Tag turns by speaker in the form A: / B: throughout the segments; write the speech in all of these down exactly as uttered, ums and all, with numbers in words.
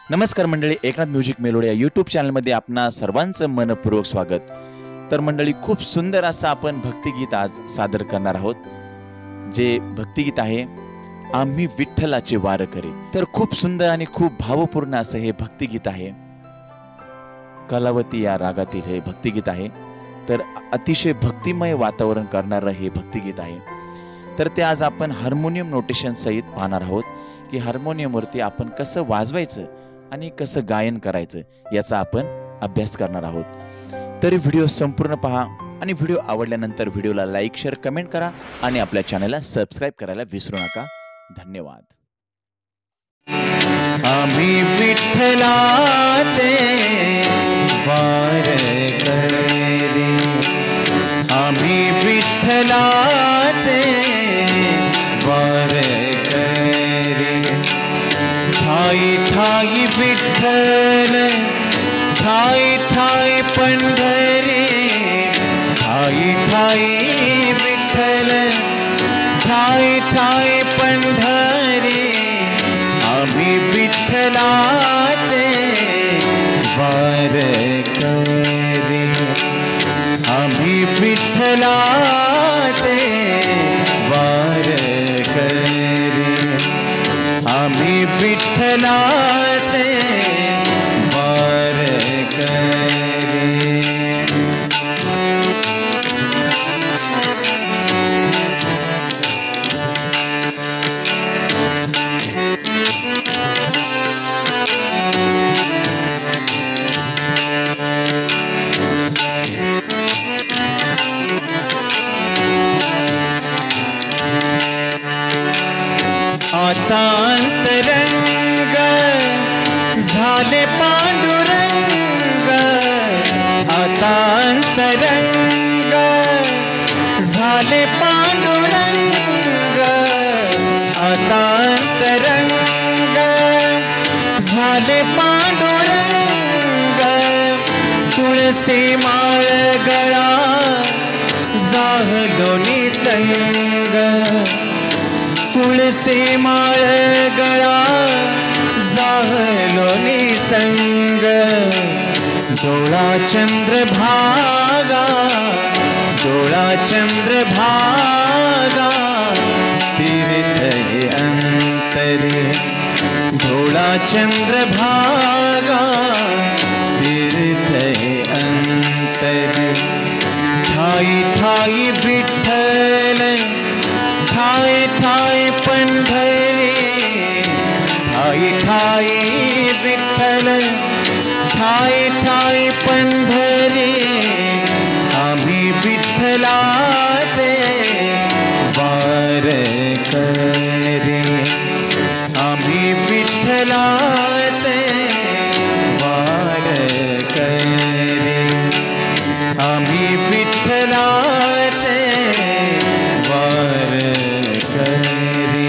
A: नमस्कार मंडळी, Eknath music melody या यूट्यूब चॅनलमध्ये आपणा सर्वांचं मनपूर्वक स्वागत। तर मंडळी, खूप सुंदर असं आपण भक्तिगीत आज सादर करणार आहोत, जे भक्तिगीत आहे आम्ही विठ्ठलाचे वारकरी। तर खूप सुंदर आणि खूप भावपूर्ण असं हे भक्तिगीत आहे। कलावती या रागातील हे भक्तिगीत आहे। तर अतिशय भक्तिमय वातावरण करणारं हे भक्तिगीत आहे। तर ते आज आपण हार्मोनियम नोटेशन सहित पाहणार आहोत की हार्मोनियमवरती आपण कसं वाजवायचं आणि कसं गायन करायचं याचा आपण अभ्यास करणार आहोत। तरी व्हिडिओ संपूर्ण पहा आणि व्हिडिओ आवडल्यानंतर व्हिडिओला लाईक, शेअर, कमेंट करा आणि आपल्या चॅनलला सबस्क्राइब करायला विसरू नका। धन्यवाद।
B: आम्ही विठ्ठलाचे वारकरी, आम्ही विठ्ठलाचे वारकरी। ठाई ठाई विठ्ठल, ठाई ठाई पंढरी, ठाई ठाई विठ्ठल, ठाई ठाई पंढरी। आम्ही विठ्ठलाचे वारकरी, आम्ही विठ्ठलाचे वारकरी, आम्ही विठ्ठलाचे वारकरी। आता अंतरंग झाले पांडुरंग, आता अंतरंग झाले पांडुरंग, आता अंतरंग झाले पांडुरंग। तुळसी माळ गळा जाहलो निसंग, तुळसी माळ गळा जाहलो निसंग। डोळा चंद्रभागा, डोळा चंद्रभागा, तीर्थ हे अंतरी। डोळा चंद्रभागा, तीर्थ हे अंतरी। ठाई ठाई विठ्ठल, ठाई ठाई पंढरी, ठाई ठाई विठ्ठल, ठाई ठाई पंढरी। आम्ही विठ्ठलाचे वारकरी, आम्ही विठ्ठलाचे वारकरी, आम्ही विठ्ठलाचे वारकरी।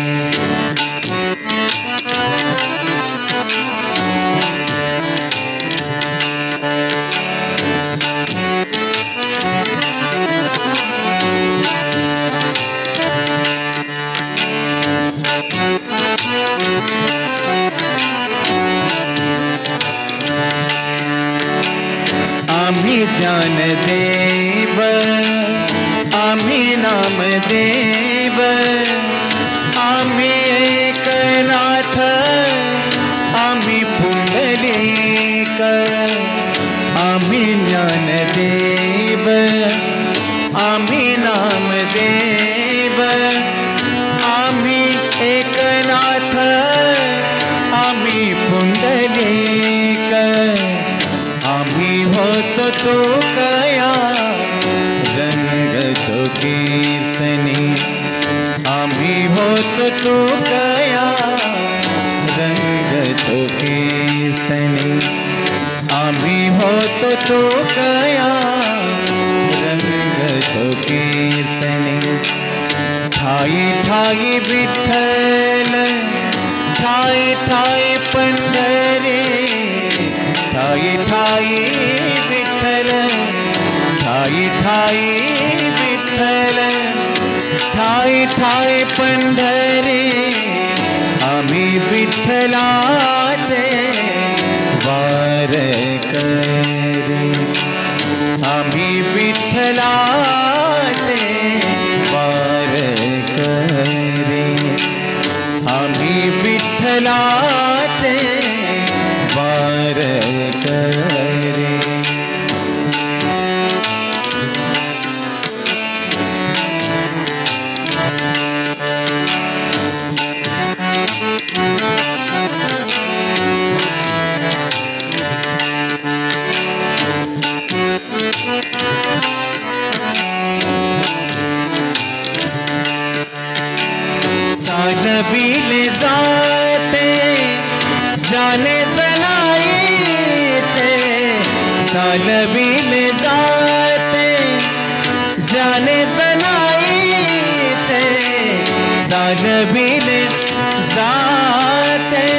B: आम्ही ज्ञानदेव, आम्ही नामदेव, आम्ही एकनाथ, आम्ही पुंडलिक। आम्ही ज्ञानदेव, आम्ही नामदेव, आम्ही एकनाथ, आम्ही पुंडलिक। आम्ही होतो तो कया रंग तो कीर्तनी, आम्ही होतो तो कया रंग तो कीर्तनी, आम्ही होतो तो कया रंग तो कीर्तनी। ठाई ठाई विठ्ठल, ठाई ठाई पंढरी, ठाई ठाई विठ्ठल, ठाई ठाई विठ्ठल, ठाई ठाई पंढरी। आम्ही विठ्ठलाचे वार करे आम्ही विठ्ठलाचे वार करे आम्ही विठ्ठलाचे वार करे चालविले जाते जाने सनाईचे चालविले जाते जाने सनाईचे चालविले जाते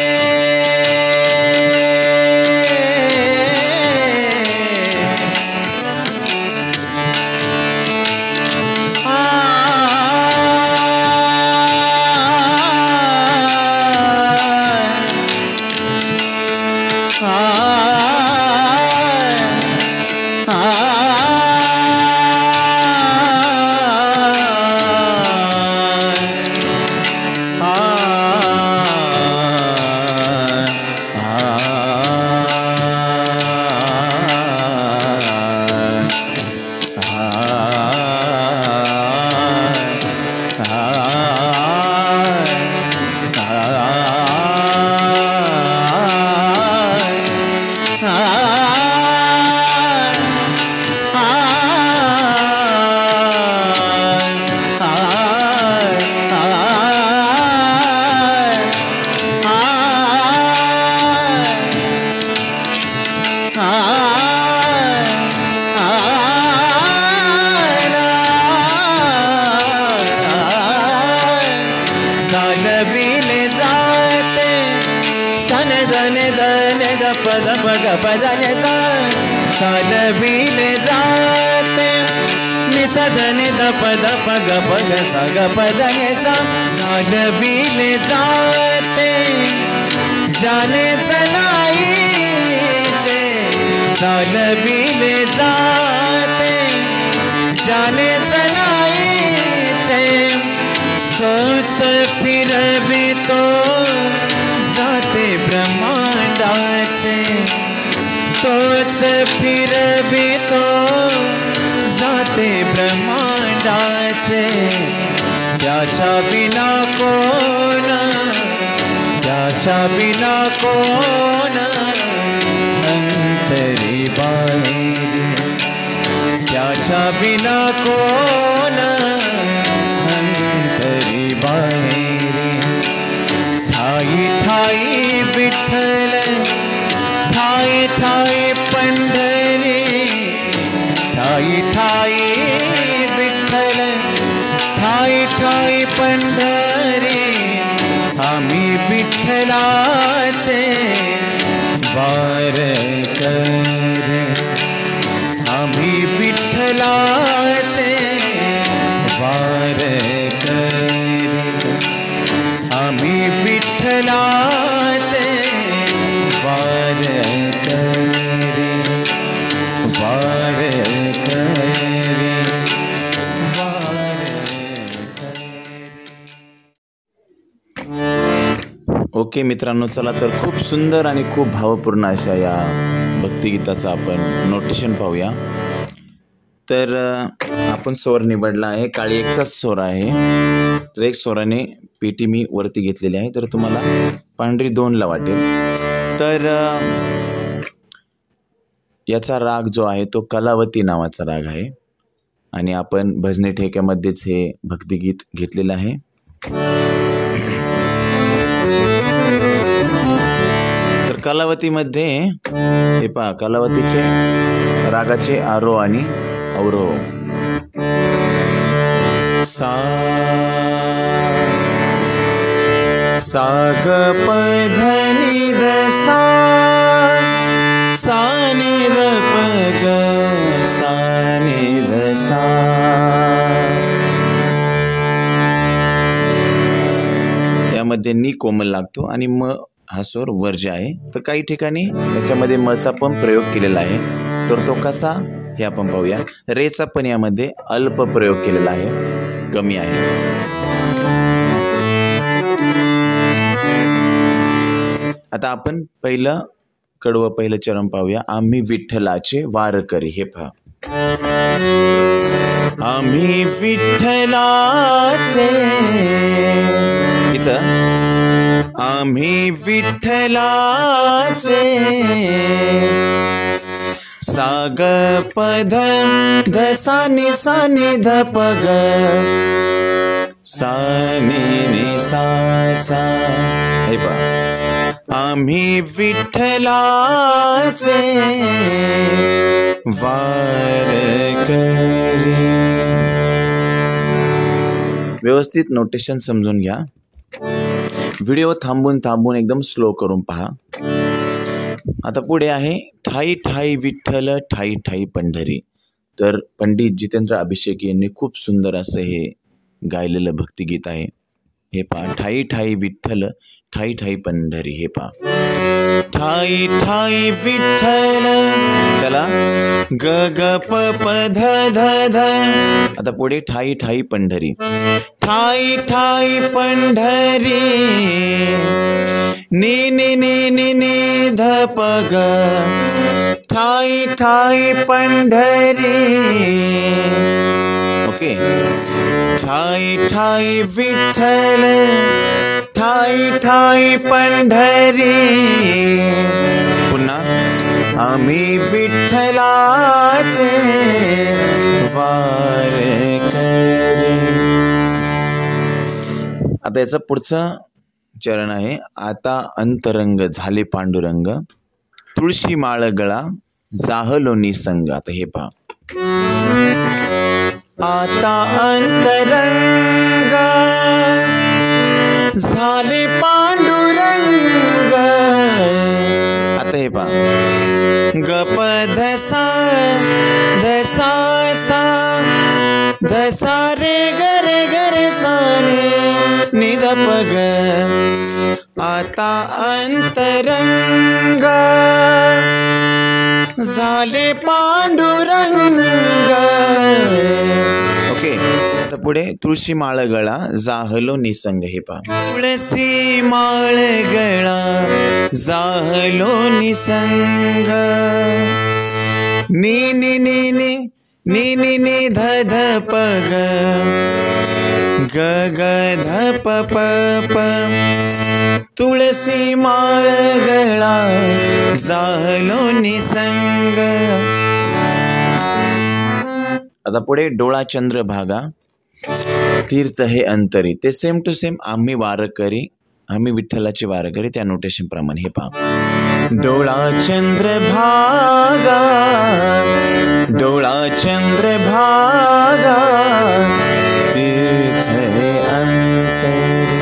B: चालविले जाते सन धन धन द पद पग पदने सा चालविले जाते निस धन द पद पग पग सग पदने सा चालविले जाते जाने चलाईचे चालविले जाते जाने चलाईचे तोच फिरवितो जाते ब्रह्मांडाचे तोच फिरवितो जाते ब्रह्मांडाचे त्याच्या विना कोण त्याच्या विना कोण अंतरी बाहेर त्याच्या विना कोण अंतरी बाहेर ठाई ठाई विठ्ठल ठाई ठाई पंढरी ठाई ठाई विठ्ठल ठाई ठाई पंढरी आम्ही विठ्ठलाचे वार करे आम्ही विठ्ठलाचे वार करे आम्ही विठ्ठलाचे वार करे वार करे वार करे.
A: ओके मित्रांनो, चला तर खूप सुंदर आणि खूप भावपूर्ण अशा या भक्तिगीताचं आपण नोटेशन पाहूया. तर आपण स्वर निवडला आहे, काळी एकचाच स्वर आहे. तर एक स्वराने पेटी मी वरती घेतलेली आहे, तर तुम्हाला पांढरी दोनला वाटेल. तर याचा राग जो आहे तो कलावती नावाचा राग आहे आणि आपण भजनी ठेक्यामध्येच हे भक्तिगीत घेतलेलं आहे. तर कलावतीमध्ये हे पहा, कलावतीचे रागाचे आरोह आणि अवरोह. सा सा ग प ध नि ध सा सा नि ध प ग सा नि ध सा. यामध्ये नि कोमल लागतो आणि म हा स्वर वर्ज्य आहे. तर काही ठिकाणी याच्यामध्ये मचा पण प्रयोग केलेला आहे. तर तो कसा हे आपण पाहूया. रेचा पण यामध्ये अल्प प्रयोग केलेला आहे, कमी आहे. आता आपण पहिलं कडवं पहिलं चरण पाहूया. आम्ही विठ्ठलाचे वारकरी. हे पहा, आम्ही विठ्ठलाचे, इथं आम्ही विठ्ठलाचे साग पध धसा नि सा नि ध पग सा नि नि सा सा. हे पहा, आम्ही विठ्ठलाचे वारकरी. व्यवस्थित नोटेशन समजून घ्या. व्हिडिओ थांबून थांबून एकदम स्लो करून पहा. आता पुढे आहे ठाई ठाई विठ्ठल ठाई ठाई पंढरी. तर पंडित जितेंद्र अभिषेकी यांनी खूप सुंदर असं हे गायलेलं भक्तिगीत आहे. हे पहा, ठाई ठाई विठ्ठल ठाई ठाई पंढरी. हे पहा, ठाई ठाई विठ्ठल, त्याला ग ग प प ध ध ध. आता पुढे ठाई ठाई पंढरी. ठाई ठाई पंढरी नी नी नी नी नी ध प ग. ठाई ठाई पंढरी. ओके. ठाई ठाई विठ्ठल ठाई ठाई पंढरी. पुन्हा, आम्ही विठ्ठलाचे वारकरी. आता याचं पुढचं चरण आहे. आता अंतरंग झाले पांडुरंग तुळशी माळ गळा जाहलो निसंग. आता हे पहा, आता अंतरंग झाले पांडुरंग. आता हे पहा, गप धसा धसा सा धसा रे गरे गरे सारे निध पग. आता अंतरंग झाले पांडुरंग. ओके. आता पुढे तुळशी माळ गळा जाहलो निसंग. हे पहा, तुळशी माळ गळा जाहलो निसंग. नी नी नी नी नी नी नी ध ध प ग ग ग ध प प प. तुळशी माळ गळा जाहलो निसंग. आता पुढे डोळा चंद्र भागा तीर्थ हे अंतरी. ते सेम टू सेम आम्ही वारकरी, आम्ही विठ्ठलाचे वारकरी त्या नोटेशन प्रमाणे. हे पहा, डोळा चंद्र भागा डोळा चंद्र भागा तीर्थ हे अंतरी.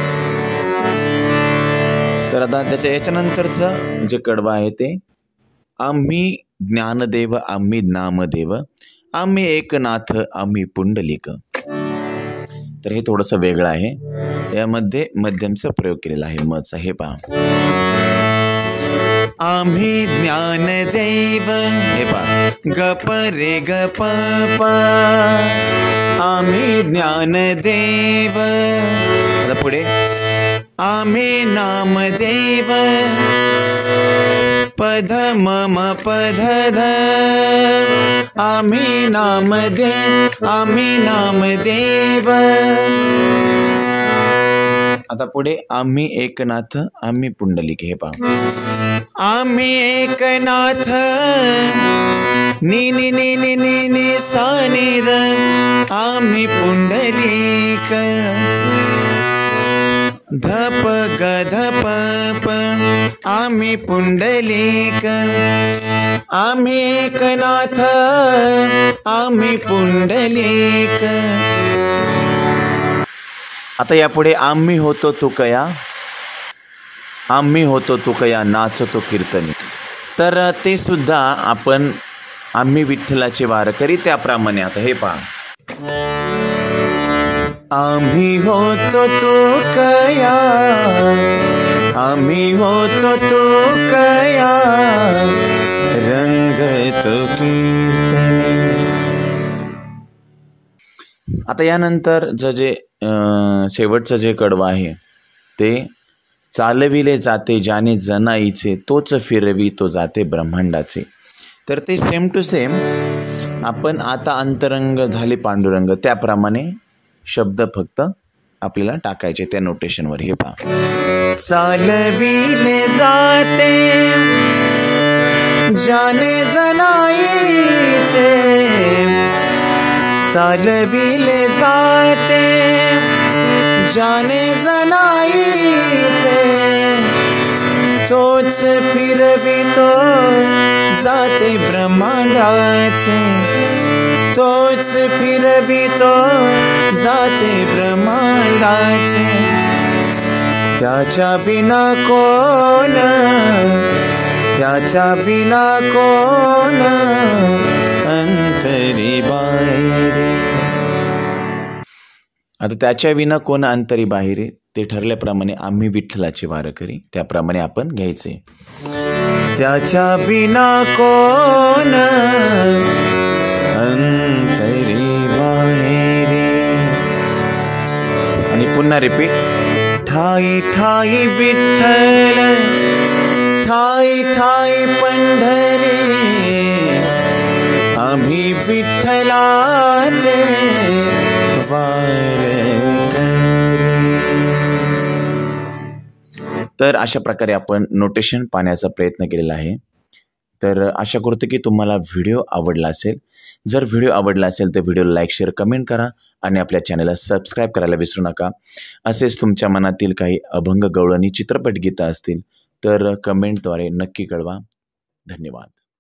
A: तर आता त्याच्या याच्यानंतरचं जे कडवं आहे ते, आम्ही ज्ञानदेव आम्ही नामदेव आम्ही एकनाथ आम्ही पुंडलिक. तर हे थोडंसं वेगळं आहे. यामध्ये मध्यमचा प्रयोग केलेला आहे मचा. हे पहा, आम्ही ज्ञानदेव. हे पहा, गप रे गप प आम्ही ज्ञानदेव. आता पुढे, आम्ही नामदेव पध मम पध ध. आम्ही नामदेव आम्ही नामदेव. आता पुढे, आम्ही एकनाथ आम्ही पुंडलिक. हे पहा, आम्ही एकनाथ नी नी नी नी नी नी सा नि ध. आम्ही पुंडलिक धप ग धप प. आम्ही पुंडलिक आम्ही एकनाथ आम्ही पुंडलिक. आता यापुढे, आम्ही होतो तुकया आम्ही होतो तुकया नाचतो कीर्तनी. तर ते सुद्धा आपण आम्ही विठ्ठलाचे वारकरी त्याप्रमाणे. आता हे पहा, आम्ही होतो तुकया
B: आम्ही होतो तो कया रंग तो कीर्तने.
A: आता यानंतर ज जे अं, शेवटचं जे कडवं आहे ते चालविले जाते ज्याने जनाईचे तोच फिरवी तो जाते ब्रह्मांडाचे. तर ते सेम टू सेम आपण आता अंतरंग झाले पांडुरंग त्याप्रमाणे शब्द फक्त आपल्याला टाकायचे त्या नोटेशनवर. हे पहा.
B: चालविले जाते ज्याने जनाईचे, चालविले जाते ज्याने जनाईचे, तोच फिरवितो जाते ब्रह्मांडाचे, तोच फिरवितो जाते ब्रह्मांडाचे. त्याच्या विना कोण, त्याच्या विना कोण अंतरी बाहेर.
A: आता त्याच्या विना कोण अंतरी बाहेर ते ठरल्याप्रमाणे आम्ही विठ्ठलाचे वारकरी त्याप्रमाणे आपण घ्यायचे.
B: त्याच्या विना कोण अंतरी बाहेर.
A: आणि पुन्हा रिपीट.
B: ठाई ठाई विठ्ठल, ठाई ठाई पंढरी, आम्ही विठ्ठलाचे वारकरी.
A: तर अशा प्रकारे आपण नोटेशन पाहण्याचा प्रयत्न केलेला आहे. तर आशा करतो की तुम्हाला व्हिडिओ आवडला असेल. जर व्हिडिओ आवडला असेल तर व्हिडिओला लाईक शेअर कमेंट करा आणि आपल्या चॅनलला सबस्क्राईब करायला विसरू नका. असेच तुमच्या मनातील काही अभंग गवळणी चित्रपट गीतं असतील तर कमेंटद्वारे नक्की कळवा. धन्यवाद.